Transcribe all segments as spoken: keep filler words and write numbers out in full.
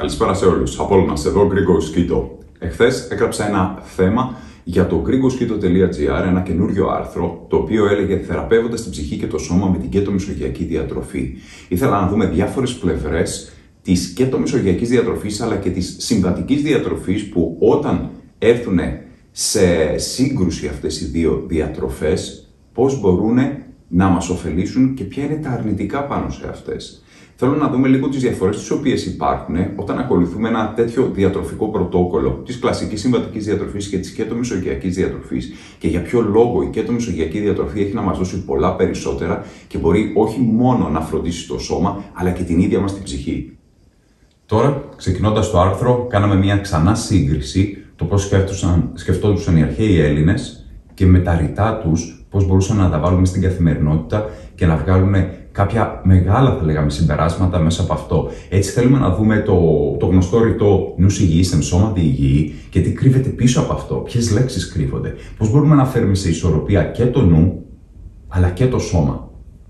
Καλησπέρα σε όλους. Απόλλωνας εδώ, Grigos Keto. Εχθές έγραψα ένα θέμα για το grigos keto τελεία gr, ένα καινούριο άρθρο, το οποίο έλεγε θεραπεύοντας την ψυχή και το σώμα με την κέτο-μεσογειακή διατροφή. Ήθελα να δούμε διάφορες πλευρές της κέτο-μεσογειακής διατροφής αλλά και της συμβατικής διατροφής, που όταν έρθουν σε σύγκρουση αυτές οι δύο διατροφές, πώς μπορούν να μας ωφελήσουν και ποια είναι τα αρνητικά πάνω σε αυτές. Θέλω να δούμε λίγο τις διαφορές τις οποίες υπάρχουν όταν ακολουθούμε ένα τέτοιο διατροφικό πρωτόκολλο της κλασικής συμβατικής διατροφής και της κέτο-μεσογειακής διατροφής, και για ποιο λόγο η κέτο-μεσογειακή διατροφή έχει να μας δώσει πολλά περισσότερα και μπορεί όχι μόνο να φροντίσει το σώμα, αλλά και την ίδια μας την ψυχή. Τώρα, ξεκινώντας το άρθρο, κάναμε μια ξανά σύγκριση το πώς σκεφτόντουσαν οι αρχαίοι Έλληνες και με τα ρητά τους, πώς μπορούσαν να τα βάλουμε στην καθημερινότητα και να βγάλουν κάποια μεγάλα, θα λέγαμε, συμπεράσματα μέσα από αυτό. Έτσι θέλουμε να δούμε το, το γνωστό ρητό νους υγιής εν σώματι υγιή και τι κρύβεται πίσω από αυτό, ποιες λέξεις κρύβονται, πώς μπορούμε να φέρουμε σε ισορροπία και το νου αλλά και το σώμα.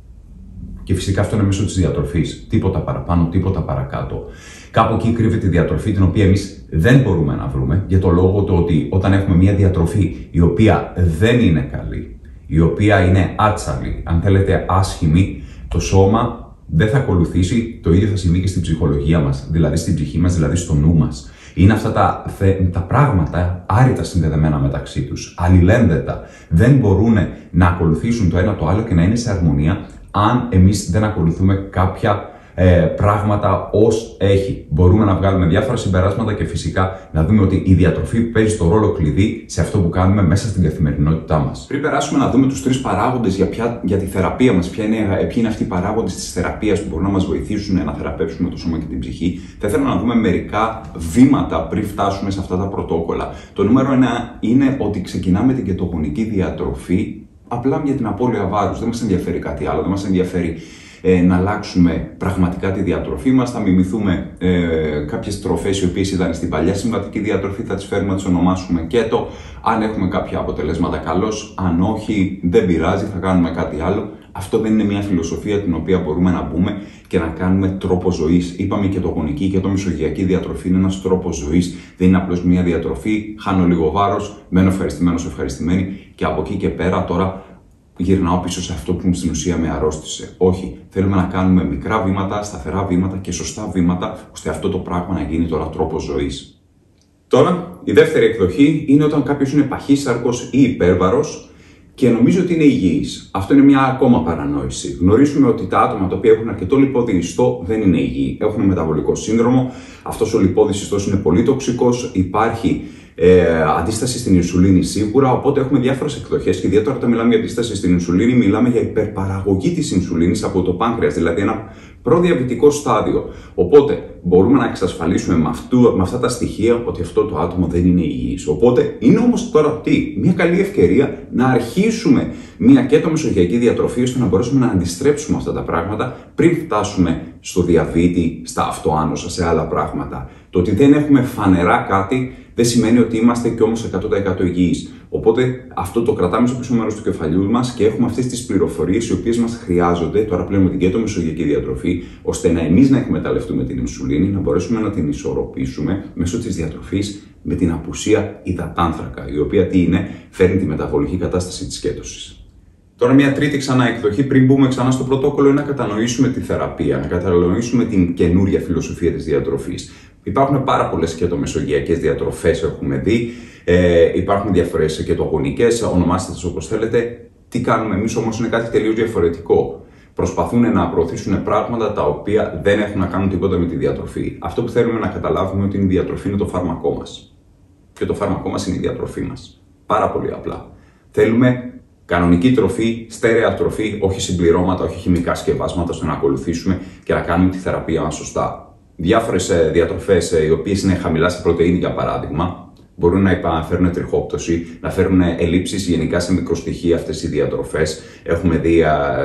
Και φυσικά αυτό είναι μέσω της διατροφής. Τίποτα παραπάνω, τίποτα παρακάτω. Κάπου εκεί κρύβεται η διατροφή, την οποία εμείς δεν μπορούμε να βρούμε, για το λόγο το ότι όταν έχουμε μια διατροφή η οποία δεν είναι καλή, η οποία είναι άτσαλη, αν θέλετε άσχημη, το σώμα δεν θα ακολουθήσει. Το ίδιο θα συμβεί και στην ψυχολογία μας, δηλαδή στην ψυχή μας, δηλαδή στο νου μας. Είναι αυτά τα, τα πράγματα άρρητα συνδεδεμένα μεταξύ τους, αλληλένδετα. Δεν μπορούν να ακολουθήσουν το ένα το άλλο και να είναι σε αρμονία αν εμείς δεν ακολουθούμε κάποια ε, πράγματα ως έχει. Μπορούμε να βγάλουμε διάφορα συμπεράσματα και φυσικά να δούμε ότι η διατροφή παίζει το ρόλο κλειδί σε αυτό που κάνουμε μέσα στην καθημερινότητά μας. Πριν περάσουμε να δούμε τους τρεις παράγοντες για, ποια, για τη θεραπεία μας, ποια είναι, ποιοι είναι αυτοί οι παράγοντες της θεραπείας που μπορούν να μας βοηθήσουν να θεραπεύσουμε το σώμα και την ψυχή, θα ήθελα να δούμε μερικά βήματα πριν φτάσουμε σε αυτά τα πρωτόκολλα. Το νούμερο ένα είναι ότι ξεκινάμε την κετογονική διατροφή απλά για την απώλεια βάρους. Δεν μας ενδιαφέρει κάτι άλλο, δεν μας ενδιαφέρει ε, να αλλάξουμε πραγματικά τη διατροφή μας. Θα μιμηθούμε ε, κάποιες τροφές οι οποίες ήταν στην παλιά συμβατική διατροφή, θα τις φέρουμε να τις ονομάσουμε κέτο. Αν έχουμε κάποια αποτελέσματα, καλώς. Αν όχι, δεν πειράζει, θα κάνουμε κάτι άλλο. Αυτό δεν είναι μια φιλοσοφία την οποία μπορούμε να μπούμε και να κάνουμε τρόπο ζωής. Είπαμε, η κετογονική και το μεσογειακή διατροφή είναι ένας τρόπος ζωής. Δεν είναι απλώς μια διατροφή. Χάνω λίγο βάρος, μένω ευχαριστημένος, ευχαριστημένη και από εκεί και πέρα τώρα γυρνάω πίσω σε αυτό που στην ουσία με αρρώστησε. Όχι. Θέλουμε να κάνουμε μικρά βήματα, σταθερά βήματα και σωστά βήματα, ώστε αυτό το πράγμα να γίνει τώρα τρόπος ζωής. Τώρα, η δεύτερη εκδοχή είναι όταν κάποιος είναι παχύσαρκος ή υπέρβαρος και νομίζω ότι είναι υγιής. Αυτό είναι μια ακόμα παρανόηση. Γνωρίζουμε ότι τα άτομα τα οποία έχουν αρκετό λιπόδι ιστό δεν είναι υγιή. Έχουν μεταβολικό σύνδρομο. Αυτός ο λιπόδης ιστός είναι πολύ τοξικός. Υπάρχει ε, αντίσταση στην ινσουλίνη σίγουρα. Οπότε έχουμε διάφορες εκδοχές. Και ιδιαίτερα όταν μιλάμε για αντίσταση στην ινσουλίνη, μιλάμε για υπερπαραγωγή της ινσουλίνης από το πάνκρεας. Δηλαδή ένα προδιαβητικό στάδιο. Οπότε μπορούμε να εξασφαλίσουμε με, αυτού, με αυτά τα στοιχεία ότι αυτό το άτομο δεν είναι υγιής. Οπότε είναι όμως τώρα τι, μια καλή ευκαιρία να αρχίσουμε μια κέτο-μεσογειακή διατροφή, ώστε να μπορέσουμε να αντιστρέψουμε αυτά τα πράγματα πριν φτάσουμε στο διαβήτη, στα αυτοάνωσα, σε άλλα πράγματα. Το ότι δεν έχουμε φανερά κάτι δεν σημαίνει ότι είμαστε κι όμως εκατό τοις εκατό υγιείς. Οπότε αυτό το κρατάμε στο πίσω μέρος του κεφαλιού μας και έχουμε αυτές τις πληροφορίες οι οποίες μας χρειάζονται τώρα πλέον με την κέτο-μεσογειακή διατροφή, ώστε να εμείς να εκμεταλλευτούμε την ινσουλίνη, να μπορέσουμε να την ισορροπήσουμε μέσω της διατροφής με την απουσία υδατάνθρακα, η οποία τι είναι, φέρνει τη μεταβολική κατάσταση της κέτωσης. Τώρα, μια τρίτη ξανά εκδοχή, πριν μπούμε ξανά στο πρωτόκολλο, είναι να κατανοήσουμε τη θεραπεία, να κατανοήσουμε την καινούρια φιλοσοφία της διατροφής. Υπάρχουν πάρα πολλές κετομεσογειακές διατροφές, έχουμε δει. Ε, υπάρχουν διαφορές κετογονικές, ονομάστε τις όπως θέλετε. Τι κάνουμε εμείς όμως είναι κάτι τελείως διαφορετικό. Προσπαθούν να προωθήσουν πράγματα τα οποία δεν έχουν να κάνουν τίποτα με τη διατροφή. Αυτό που θέλουμε να καταλάβουμε ότι η διατροφή είναι το φάρμακό μας. Και το φάρμακό μας είναι η διατροφή μας. Πάρα πολύ απλά. Θέλουμε κανονική τροφή, στέρεα τροφή, όχι συμπληρώματα, όχι χημικά σκευάσματα, ώστε να ακολουθήσουμε και να κάνουμε τη θεραπεία μας σωστά. Διάφορες διατροφές οι οποίες είναι χαμηλά σε πρωτεΐνη, για παράδειγμα, μπορούν να φέρουν τριχόπτωση, να φέρουν ελλείψεις γενικά σε μικροστοιχεία αυτές οι διατροφές. Έχουμε δει,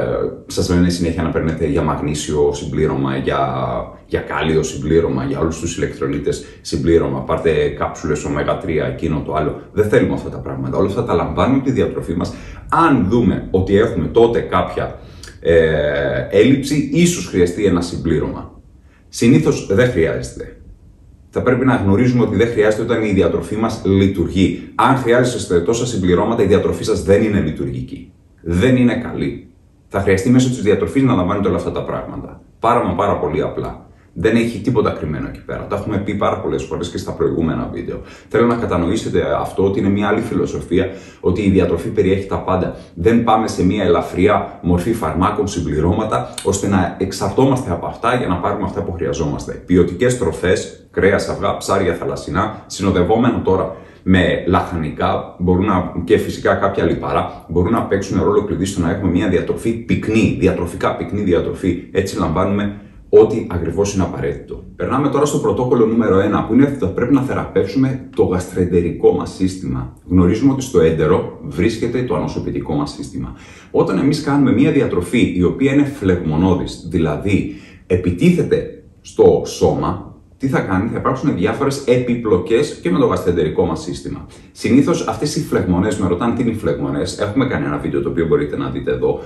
σας λένε συνέχεια να παίρνετε για μαγνήσιο συμπλήρωμα, για, για κάλιο συμπλήρωμα, για όλους τους ηλεκτρολίτες συμπλήρωμα. Πάρτε κάψουλες ωμέγα τρία, εκείνο το άλλο. Δεν θέλουμε αυτά τα πράγματα. Όλα αυτά τα λαμβάνουμε από τη διατροφή μας. Αν δούμε ότι έχουμε τότε κάποια ε, έλλειψη, ίσως χρειαστεί ένα συμπλήρωμα. Συνήθως δεν χρειάζεται. Θα πρέπει να γνωρίζουμε ότι δεν χρειάζεται όταν η διατροφή μας λειτουργεί. Αν χρειάζεστε τόσα συμπληρώματα, η διατροφή σας δεν είναι λειτουργική. Δεν είναι καλή. Θα χρειαστεί μέσω της διατροφής να λαμβάνετε όλα αυτά τα πράγματα. Πάρα μα πάρα πολύ απλά. Δεν έχει τίποτα κρυμμένο εκεί πέρα. Το έχουμε πει πάρα πολλές φορές και στα προηγούμενα βίντεο. Θέλω να κατανοήσετε αυτό, ότι είναι μια άλλη φιλοσοφία, ότι η διατροφή περιέχει τα πάντα. Δεν πάμε σε μια ελαφριά μορφή φαρμάκων, συμπληρώματα, ώστε να εξαρτώμαστε από αυτά για να πάρουμε αυτά που χρειαζόμαστε. Ποιοτικές τροφές, κρέας, αυγά, ψάρια, θαλασσινά, συνοδευόμενα τώρα με λαχανικά, μπορούν να, και φυσικά κάποια λιπαρά, μπορούν να παίξουν ρόλο κλειδί στο να έχουμε μια διατροφή πυκνή, διατροφικά πυκνή διατροφή. Έτσι λαμβάνουμε ό,τι ακριβώς είναι απαραίτητο. Περνάμε τώρα στο πρωτόκολλο νούμερο ένα, που είναι ότι θα πρέπει να θεραπεύσουμε το γαστροεντερικό μας σύστημα. Γνωρίζουμε ότι στο έντερο βρίσκεται το ανοσοποιητικό μας σύστημα. Όταν εμείς κάνουμε μια διατροφή η οποία είναι φλεγμονώδης, δηλαδή επιτίθεται στο σώμα, τι θα κάνει, θα υπάρξουν διάφορες επιπλοκές και με το γαστροεντερικό μας σύστημα. Συνήθως αυτές οι φλεγμονές, με ρωτάνε τι είναι οι φλεγμονές, έχουμε κάνει ένα βίντεο το οποίο μπορείτε να δείτε εδώ,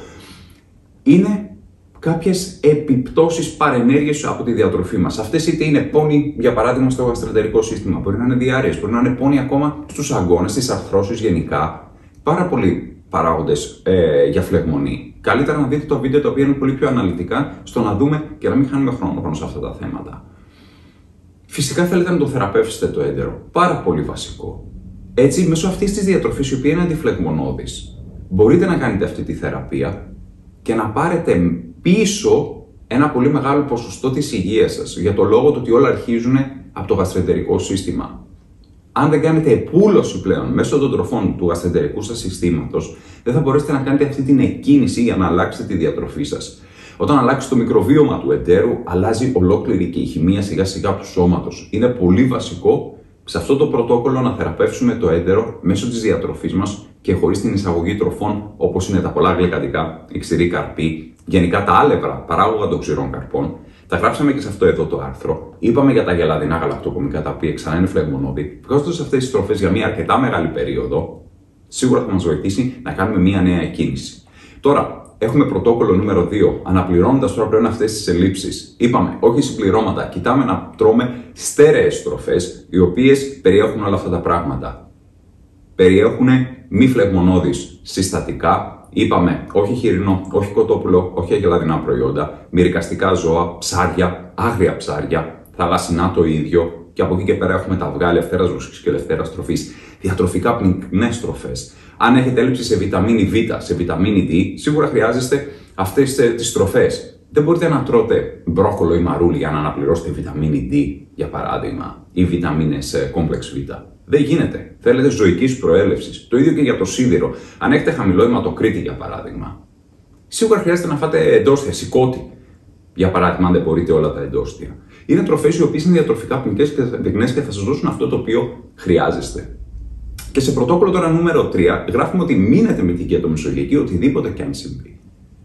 είναι κάποιες επιπτώσεις παρενέργειες από τη διατροφή μας. Αυτές είτε είναι πόνοι, για παράδειγμα, στο γαστροεντερικό σύστημα, μπορεί να είναι διάρρειες, μπορεί να είναι πόνοι ακόμα στους αγκώνες, στις αρθρώσεις γενικά. Πάρα πολλοί παράγοντες ε, για φλεγμονή. Καλύτερα να δείτε το βίντεο, το οποίο είναι πολύ πιο αναλυτικά, στο να δούμε και να μην χάνουμε χρόνο πάνω σε αυτά τα θέματα. Φυσικά θέλετε να το θεραπεύσετε το έντερο. Πάρα πολύ βασικό. Έτσι, μέσω αυτής της διατροφής, η οποία είναι αντιφλεγμονώδης, μπορείτε να κάνετε αυτή τη θεραπεία και να πάρετε πίσω ένα πολύ μεγάλο ποσοστό της υγείας σας, για το λόγο του ότι όλα αρχίζουν από το γαστροεντερικό σύστημα. Αν δεν κάνετε επούλωση πλέον μέσω των τροφών του γαστροεντερικού σας συστήματος, δεν θα μπορέσετε να κάνετε αυτή την εκκίνηση για να αλλάξετε τη διατροφή σας. Όταν αλλάξει το μικροβίωμα του εντέρου, αλλάζει ολόκληρη και η χημεία σιγά σιγά του σώματος. Είναι πολύ βασικό σε αυτό το πρωτόκολλο να θεραπεύσουμε το έντερο μέσω της διατροφής μας και χωρίς την εισαγωγή τροφών όπως είναι τα πολλά γλυκαντικά, η ξηρή καρπή, γενικά τα άλευρα παράγωγα των ξηρών καρπών. Τα γράψαμε και σε αυτό εδώ το άρθρο. Είπαμε για τα γελαδινά γαλακτοκομικά, τα οποία ξανά είναι φλεγμονώδη. Βγάζοντας αυτές τις τροφές για μια αρκετά μεγάλη περίοδο, σίγουρα θα μας βοηθήσει να κάνουμε μια νέα εκκίνηση. Τώρα, έχουμε πρωτόκολλο νούμερο δύο. Αναπληρώνοντας τώρα πλέον αυτές τις ελλείψεις, είπαμε όχι συμπληρώματα, κοιτάμε να τρώμε στέρεες τροφές, οι οποίες περιέχουν όλα αυτά τα πράγματα. Περιέχουν μη φλεγμονώδεις συστατικά. Είπαμε όχι χοιρινό, όχι κοτόπουλο, όχι αγελαδινά προϊόντα, μυρικαστικά ζώα, ψάρια, άγρια ψάρια, θαλασσινά το ίδιο, και από εκεί και πέρα έχουμε τα αυγά ελευθέρας βοσκής και ελευθέρας τροφής. Διατροφικά πυκνές τροφές. Αν έχετε έλλειψη σε βιταμίνη Β, σε βιταμίνη D, σίγουρα χρειάζεστε αυτές τις τροφές. Δεν μπορείτε να τρώτε μπρόκολο ή μαρούλι για να αναπληρώσετε βιταμίνη D, για παράδειγμα, ή βιταμίνες κόμπλεξ Β. Δεν γίνεται. Θέλετε ζωικής προέλευσης. Το ίδιο και για το σίδηρο. Αν έχετε χαμηλό αιματοκρίτη, για παράδειγμα, σίγουρα χρειάζεται να φάτε εντόστια, σηκώτη. Για παράδειγμα, αν δεν μπορείτε όλα τα εντόστια. Είναι τροφές οι οποίες είναι διατροφικά πυκνές και θα σας δώσουν αυτό το οποίο χρειάζεστε. Και σε πρωτόκολλο τώρα νούμερο τρία, γράφουμε ότι μείνετε με την κετομεσογειακή οτιδήποτε και αν συμβεί.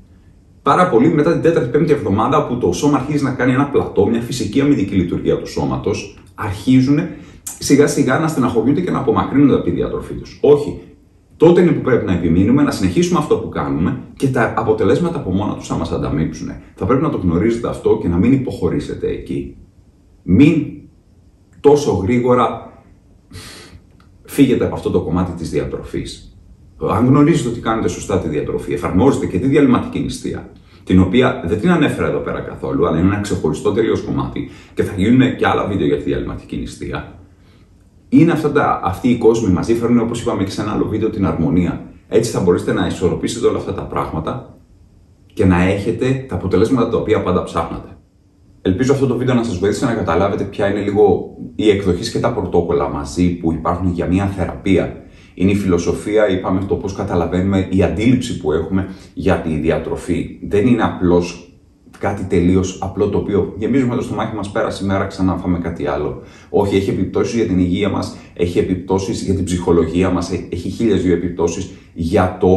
Πάρα πολύ μετά την τέταρτη πέμπτη εβδομάδα, που το σώμα αρχίζει να κάνει ένα πλατό, μια φυσική αμυντική λειτουργία του σώματος, αρχίζουν σιγά σιγά να στεναχωριούνται και να απομακρύνονται από τη διατροφή τους. Όχι. Τότε είναι που πρέπει να επιμείνουμε, να συνεχίσουμε αυτό που κάνουμε και τα αποτελέσματα από μόνα τους θα μας ανταμείψουν. Θα πρέπει να το γνωρίζετε αυτό και να μην υποχωρήσετε εκεί. Μην τόσο γρήγορα φύγετε από αυτό το κομμάτι της διατροφής. Αν γνωρίζετε ότι κάνετε σωστά τη διατροφή, εφαρμόζετε και τη διαλυματική νηστεία, την οποία δεν την ανέφερα εδώ πέρα καθόλου, αλλά είναι ένα ξεχωριστό τελείως κομμάτι και θα γίνουν και άλλα βίντεο για τη διαλυματική νηστεία. Είναι αυτά τα, αυτοί οι κόσμοι μαζί φέρνουν, όπως είπαμε και σε ένα άλλο βίντεο, την αρμονία. Έτσι θα μπορέσετε να ισορροπήσετε όλα αυτά τα πράγματα και να έχετε τα αποτελέσματα τα οποία πάντα ψάχνατε. Ελπίζω αυτό το βίντεο να σας βοήθησε να καταλάβετε ποια είναι λίγο οι εκδοχές και τα πρωτόκολλα μαζί που υπάρχουν για μια θεραπεία. Είναι η φιλοσοφία, είπαμε, το πώς καταλαβαίνουμε, η αντίληψη που έχουμε για τη διατροφή. Δεν είναι απλώς κάτι τελείως απλό το οποίο γεμίζουμε το στομάχι μας, πέρασε η μέρα, ξανά φάμε κάτι άλλο. Όχι, έχει επιπτώσεις για την υγεία μας, έχει επιπτώσεις για την ψυχολογία μας, έχει χίλιες δύο επιπτώσεις για το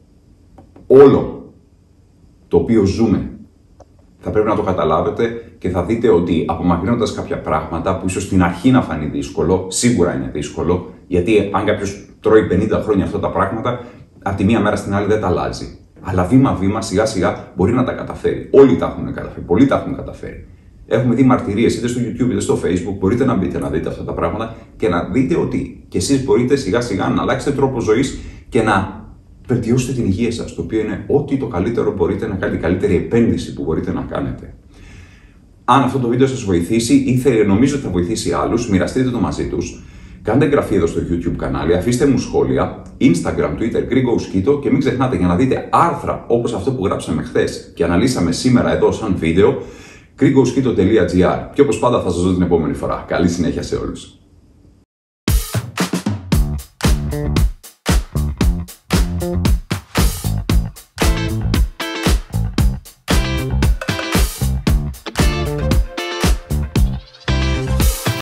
όλο το οποίο ζούμε. Θα πρέπει να το καταλάβετε και θα δείτε ότι απομακρύνοντας κάποια πράγματα που ίσως στην αρχή να φανεί δύσκολο, σίγουρα είναι δύσκολο, γιατί αν κάποιος τρώει πενήντα χρόνια αυτά τα πράγματα, από τη μία μέρα στην άλλη δεν τα αλλάζει. Αλλά βήμα-βήμα, σιγά-σιγά μπορεί να τα καταφέρει. Όλοι τα έχουν καταφέρει. Πολλοί τα έχουν καταφέρει. Έχουμε δει μαρτυρίες είτε στο YouTube είτε στο Facebook. Μπορείτε να μπείτε να δείτε αυτά τα πράγματα και να δείτε ότι κι εσείς μπορείτε σιγά σιγά να αλλάξετε τρόπο ζωής και να βελτιώσετε την υγεία σας. Το οποίο είναι ό,τι το καλύτερο μπορείτε να κάνετε, η καλύτερη επένδυση που μπορείτε να κάνετε. Αν αυτό το βίντεο σας βοηθήσει ή θε, νομίζω ότι θα βοηθήσει άλλους, μοιραστείτε το μαζί τους. Κάντε εγγραφή εδώ στο YouTube κανάλι, αφήστε μου σχόλια, Instagram, Twitter, GrigosKito και μην ξεχνάτε για να δείτε άρθρα όπως αυτό που γράψαμε χθες και αναλύσαμε σήμερα εδώ σαν βίντεο, grigoskito τελεία gr. Και όπως πάντα θα σας δω την επόμενη φορά. Καλή συνέχεια σε όλους.